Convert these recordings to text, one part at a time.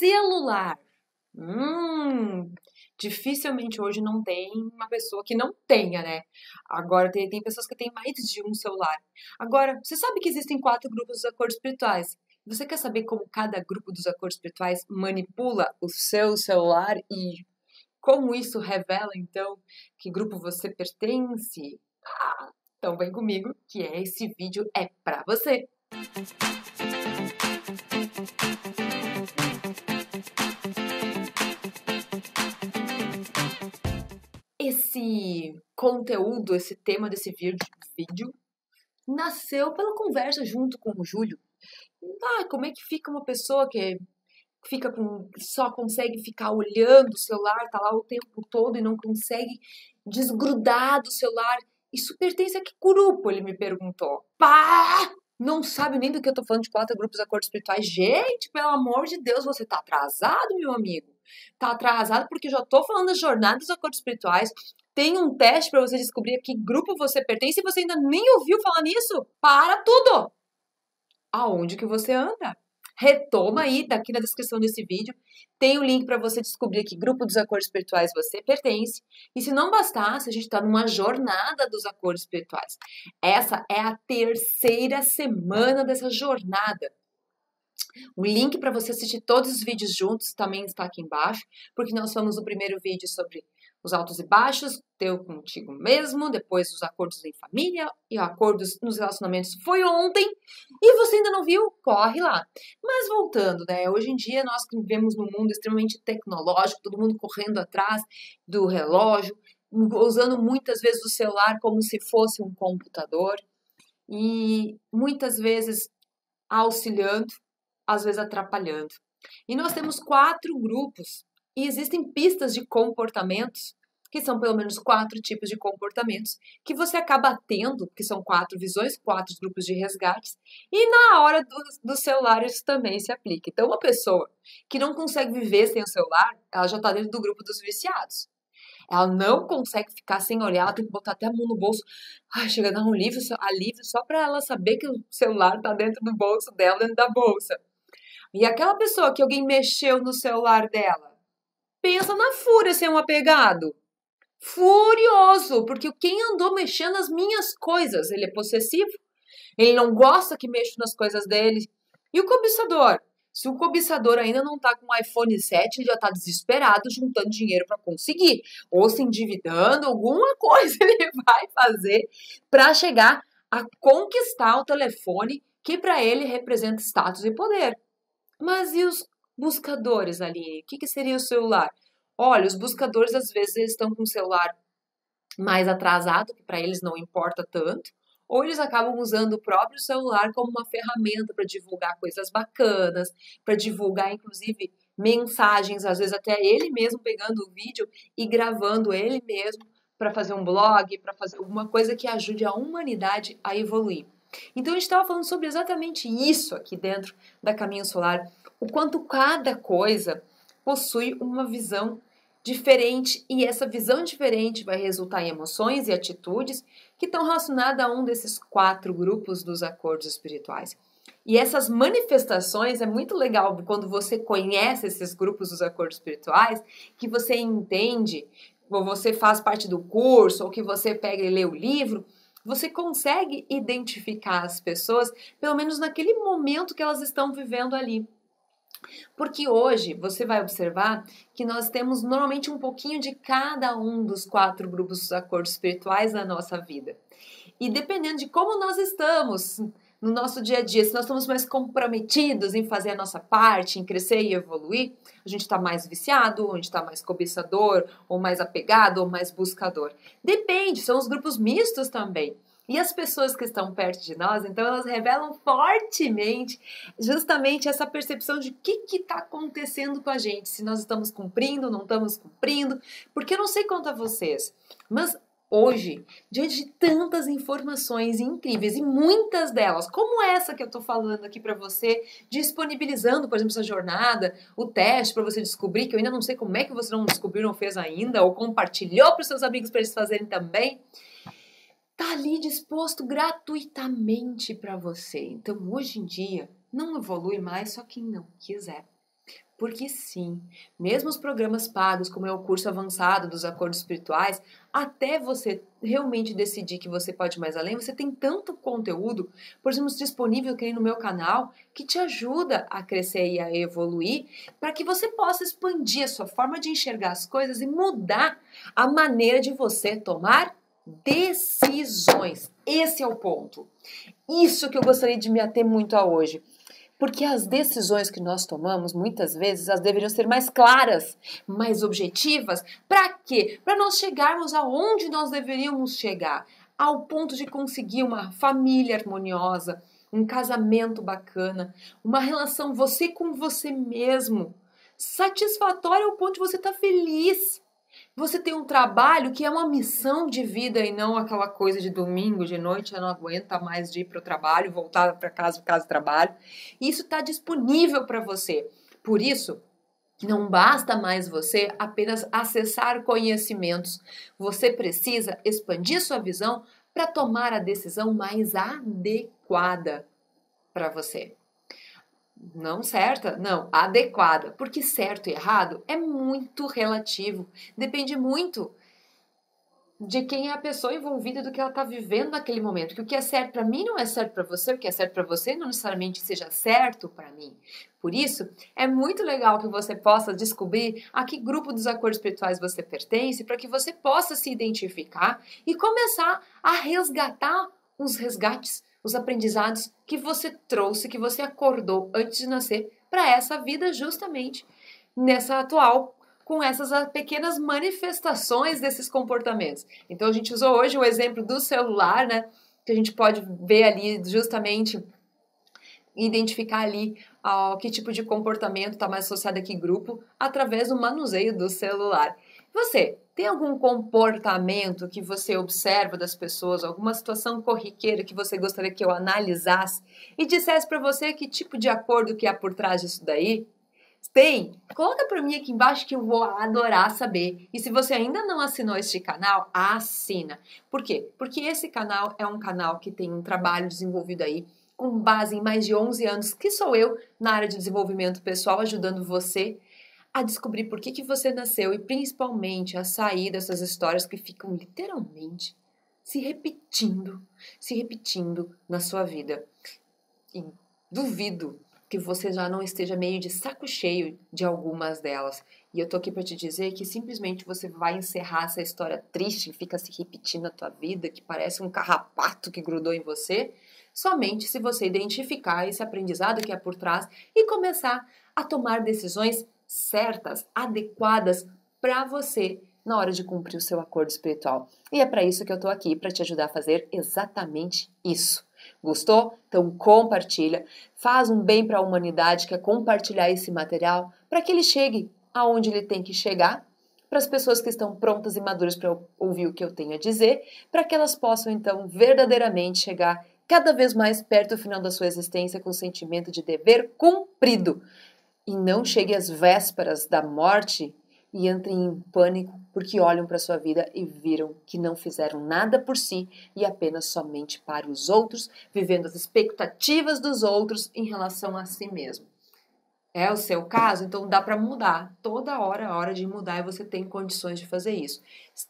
celular. Dificilmente hoje não tem uma pessoa que não tenha, né? Agora tem pessoas que têm mais de um celular. Agora, você sabe que existem 4 grupos dos acordos espirituais. Você quer saber como cada grupo dos acordos espirituais manipula o seu celular e como isso revela, então, que grupo você pertence? Então vem comigo, que esse vídeo é pra você. Esse conteúdo, esse tema desse vídeo nasceu pela conversa junto com o Júlio. Como é que fica uma pessoa que só consegue ficar olhando o celular, tá lá o tempo todo e não consegue desgrudar do celular? Isso pertence a que grupo? Ele me perguntou. Não sabe nem do que eu tô falando de 4 grupos de acordos espirituais. Gente, pelo amor de Deus, você tá atrasado, meu amigo. Tá atrasado porque eu já tô falando das jornadas dos acordos espirituais. Tem um teste para você descobrir a que grupo você pertence e você ainda nem ouviu falar nisso. Para tudo! Aonde que você anda? Retoma aí, daqui na descrição desse vídeo, tem o link para você descobrir que grupo dos acordos espirituais você pertence. E se não bastasse, a gente está numa jornada dos acordos espirituais. Essa é a 3ª semana dessa jornada. O link para você assistir todos os vídeos juntos também está aqui embaixo, porque nós fomos no primeiro vídeo sobre os altos e baixos, teu contigo mesmo, depois os acordos em família e acordos nos relacionamentos foi ontem, e você ainda não viu? Corre lá. Mas voltando, né? Hoje em dia nós vivemos num mundo extremamente tecnológico, todo mundo correndo atrás do relógio, usando muitas vezes o celular como se fosse um computador e muitas vezes auxiliando, às vezes atrapalhando. E nós temos 4 grupos e existem pistas de comportamentos, que são pelo menos 4 tipos de comportamentos, que você acaba tendo, que são 4 visões, 4 grupos de resgates, e na hora do celular isso também se aplica. Então, uma pessoa que não consegue viver sem o celular, ela já está dentro do grupo dos viciados. Ela não consegue ficar sem olhar, ela tem que botar até a mão no bolso. Chega a dar um alívio só para ela saber que o celular está dentro do bolso dela, dentro da bolsa. E aquela pessoa que alguém mexeu no celular dela, pensa na fúria ser um apegado. Furioso, porque quem andou mexendo nas minhas coisas, ele é possessivo, ele não gosta que mexa nas coisas dele. E o cobiçador? Se o cobiçador ainda não tá com o iPhone 7, ele já tá desesperado juntando dinheiro para conseguir, ou se endividando, alguma coisa ele vai fazer para chegar a conquistar o telefone que para ele representa status e poder. Mas e os buscadores ali? O que seria o celular? Olha, os buscadores às vezes eles estão com o celular mais atrasado, que para eles não importa tanto, ou eles acabam usando o próprio celular como uma ferramenta para divulgar coisas bacanas, para divulgar inclusive mensagens, às vezes até ele mesmo pegando o vídeo e gravando ele mesmo para fazer um blog, para fazer alguma coisa que ajude a humanidade a evoluir. Então a gente estava falando sobre exatamente isso aqui dentro da Caminho Solar, o quanto cada coisa possui uma visão diferente e essa visão diferente vai resultar em emoções e atitudes que estão relacionadas a um desses 4 grupos dos acordos espirituais. E essas manifestações é muito legal quando você conhece esses grupos dos acordos espirituais, que você entende, ou você faz parte do curso, ou que você pega e lê o livro, você consegue identificar as pessoas, pelo menos naquele momento que elas estão vivendo ali. Porque hoje você vai observar que nós temos normalmente um pouquinho de cada um dos 4 grupos dos acordos espirituais na nossa vida. E dependendo de como nós estamos no nosso dia a dia, se nós estamos mais comprometidos em fazer a nossa parte, em crescer e evoluir, a gente está mais viciado, ou a gente está mais cobiçador, ou mais apegado, ou mais buscador. Depende, são os grupos mistos também. E as pessoas que estão perto de nós, então elas revelam fortemente justamente essa percepção de o que está acontecendo com a gente, se nós estamos cumprindo, não estamos cumprindo, porque eu não sei quanto a vocês, mas hoje, diante de tantas informações incríveis e muitas delas, como essa que eu estou falando aqui para você, disponibilizando, por exemplo, essa jornada, o teste para você descobrir, que eu ainda não sei como é que você não descobriu, não fez ainda, ou compartilhou para os seus amigos para eles fazerem também, tá ali disposto gratuitamente para você. Então, hoje em dia, não evolui mais só quem não quiser. Porque sim, mesmo os programas pagos, como é o curso avançado dos acordos espirituais, até você realmente decidir que você pode ir mais além, você tem tanto conteúdo, por exemplo, disponível aqui no meu canal, que te ajuda a crescer e a evoluir, para que você possa expandir a sua forma de enxergar as coisas e mudar a maneira de você tomar decisões. Esse é o ponto. Isso que eu gostaria de me ater muito a hoje. Porque as decisões que nós tomamos, muitas vezes, elas deveriam ser mais claras, mais objetivas. Para quê? Para nós chegarmos aonde nós deveríamos chegar. Ao ponto de conseguir uma família harmoniosa, um casamento bacana, uma relação você com você mesmo, satisfatória ao ponto de você estar feliz. Você tem um trabalho que é uma missão de vida e não aquela coisa de domingo, de noite, eu não aguenta mais de ir para o trabalho, voltar para casa, casa, trabalho. Isso está disponível para você. Por isso, não basta mais você apenas acessar conhecimentos. Você precisa expandir sua visão para tomar a decisão mais adequada para você. Não certa, não, adequada, porque certo e errado é muito relativo, depende muito de quem é a pessoa envolvida, do que ela está vivendo naquele momento. Que o que é certo para mim não é certo para você, o que é certo para você não necessariamente seja certo para mim. Por isso, é muito legal que você possa descobrir a que grupo dos acordos espirituais você pertence, para que você possa se identificar e começar a resgatar os resgates, os aprendizados que você trouxe, que você acordou antes de nascer para essa vida justamente nessa atual, com essas pequenas manifestações desses comportamentos. Então a gente usou hoje o exemplo do celular, né? Que a gente pode ver ali justamente, identificar ali que tipo de comportamento está mais associado a que grupo, através do manuseio do celular. Você tem algum comportamento que você observa das pessoas, alguma situação corriqueira que você gostaria que eu analisasse e dissesse para você que tipo de acordo que há por trás disso daí? Tem? Coloca para mim aqui embaixo que eu vou adorar saber. E se você ainda não assinou este canal, assina. Por quê? Porque esse canal é um canal que tem um trabalho desenvolvido aí com base em mais de 11 anos, que sou eu na área de desenvolvimento pessoal, ajudando você a descobrir por que você nasceu e principalmente a sair dessas histórias que ficam literalmente se repetindo na sua vida. E duvido que você já não esteja meio de saco cheio de algumas delas. E eu tô aqui para te dizer que simplesmente você vai encerrar essa história triste que fica se repetindo na tua vida, que parece um carrapato que grudou em você, somente se você identificar esse aprendizado que é por trás e começar a tomar decisões certas, adequadas para você na hora de cumprir o seu acordo espiritual. E é para isso que eu tô aqui, para te ajudar a fazer exatamente isso. Gostou? Então compartilha, faz um bem para a humanidade, que é compartilhar esse material para que ele chegue aonde ele tem que chegar, para as pessoas que estão prontas e maduras para ouvir o que eu tenho a dizer, para que elas possam então verdadeiramente chegar cada vez mais perto do final da sua existência com o sentimento de dever cumprido e não chegue às vésperas da morte e entrem em pânico porque olham para sua vida e viram que não fizeram nada por si e apenas somente para os outros, vivendo as expectativas dos outros em relação a si mesmo. É o seu caso? Então dá para mudar. Toda hora é hora de mudar e você tem condições de fazer isso.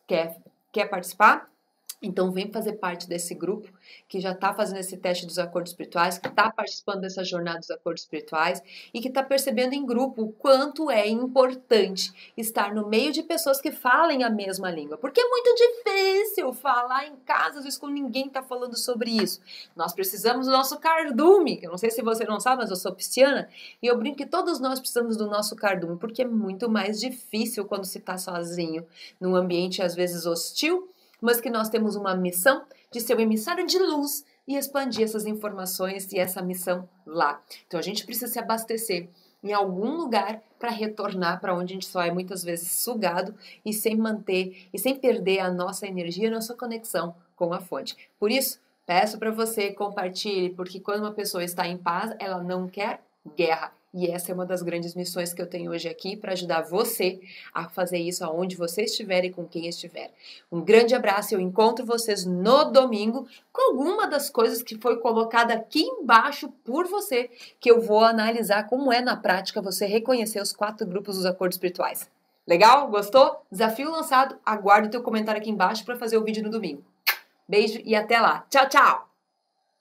Quer participar? Então vem fazer parte desse grupo que já está fazendo esse teste dos acordos espirituais, que está participando dessa jornada dos acordos espirituais e que está percebendo em grupo o quanto é importante estar no meio de pessoas que falem a mesma língua. Porque é muito difícil falar em casa, às vezes, quando ninguém está falando sobre isso. Nós precisamos do nosso cardume, que eu não sei se você não sabe, mas eu sou pisciana, e eu brinco que todos nós precisamos do nosso cardume, porque é muito mais difícil quando se está sozinho, num ambiente às vezes hostil, mas que nós temos uma missão de ser o emissário de luz e expandir essas informações e essa missão lá. Então a gente precisa se abastecer em algum lugar para retornar para onde a gente só é muitas vezes sugado e sem manter e sem perder a nossa energia, a nossa conexão com a fonte. Por isso, peço para você compartilhe, porque quando uma pessoa está em paz, ela não quer guerra. E essa é uma das grandes missões que eu tenho hoje aqui para ajudar você a fazer isso aonde você estiver e com quem estiver. Um grande abraço, eu encontro vocês no domingo com alguma das coisas que foi colocada aqui embaixo por você, que eu vou analisar como é na prática você reconhecer os 4 grupos dos acordos espirituais. Legal? Gostou? Desafio lançado. Aguardo o teu comentário aqui embaixo para fazer o vídeo no domingo. Beijo e até lá. Tchau, tchau!